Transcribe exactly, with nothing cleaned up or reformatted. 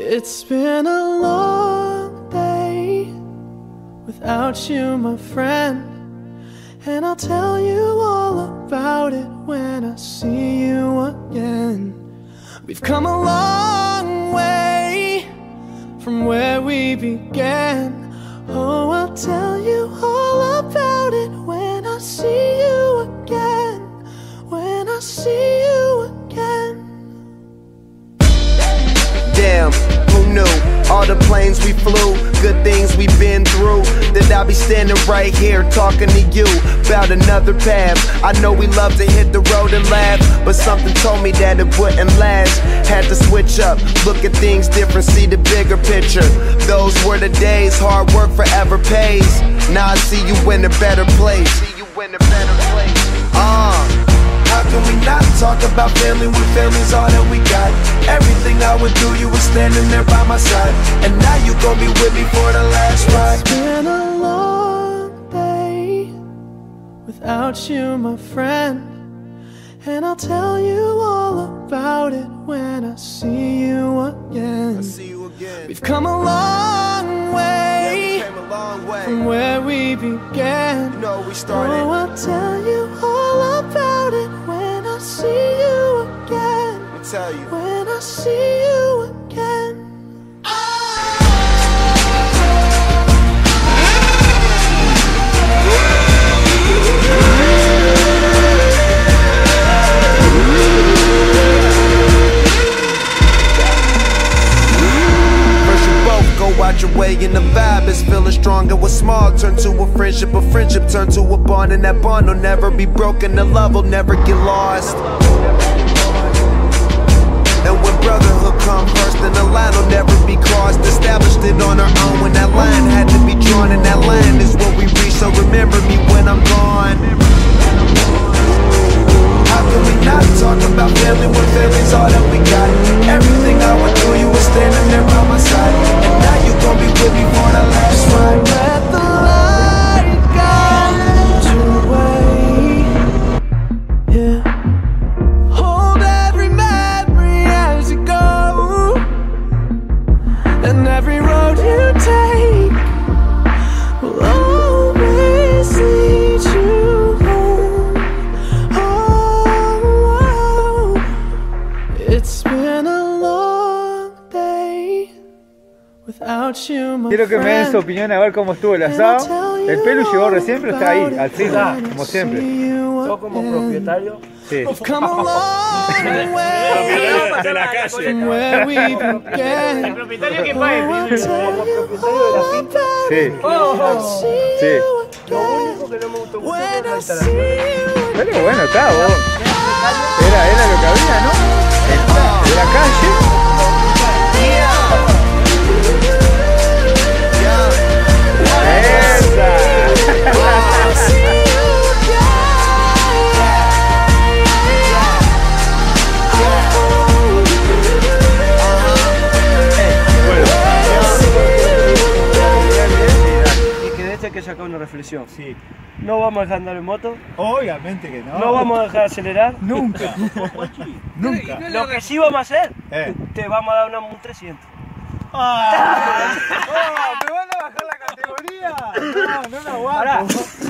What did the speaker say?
It's been a long day without you, my friend, and I'll tell you all about it when I see you again. We've come a long way from where we began. Oh, I'll tell you all about it when I see you again. When I see you again. Damn, who knew? All the planes we flew, good things we've been through, that I'll be standing right here talking to you about another path. I know we love to hit the road and laugh, but something told me that it wouldn't last. Had to switch up, look at things different, see the bigger picture. Those were the days, hard work forever pays. Now I see you in a better place. See you in a better place. Uh How can we not talk about family when family's all that we got? Everything I would do, you were standing there by my side, and now you gon' be with me for the last ride. It's been a long day without you, my friend, and I'll tell you all about it when I see you again. I see you again. We've come a long way, yeah, we came a long way from where we began. You know we started. Oh, I'll tell you all about it when I see you again. I'll tell you. When I see you again. Out your way and the vibe is feeling strong. And what's small turn to a friendship, a friendship turn to a bond, and that bond will never be broken, the love will never get lost. And when brotherhood come first, then the line will never be crossed. Established it on our own when that line had to be drawn, and that line is what we reach, so remember me when I'm gone. How can we not talk about family when family's all that we got? Everything I would do, you were standing there by my side, and now you gon' be with me for the last ride. Let the light guide your way, yeah. Hold every memory as you go, and every road you take will always lead you home. Oh, it's been a long day without you, my Quiero que me den su opinión a ver cómo estuvo el asado. El Pelu llegó recién, pero está ahí, al cine, como siempre. Yo como propietario. Sí. De la calle. El propietario que pague. Como propietario de la finca. Sí. Oh, sí. Lo único que no me gustó mucho es la instalación. Pero bueno, está, vos. Era, era lo que había, ¿no? En la calle. Que sacar una reflexión. Sí. No vamos a dejar andar en moto. Obviamente que no. No vamos a dejar acelerar. Nunca. Nunca. Lo que sí vamos a hacer, Eh. te vamos a dar una un trescientos. ¡Ah! ¡Oh! ¿Me van a bajar la categoría? No, no la aguanto. Pará.